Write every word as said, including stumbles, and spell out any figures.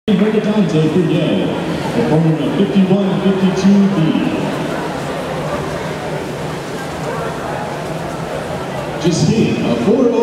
Mercatante for Yale, opponent of fifty-one fifty-two B. Just a four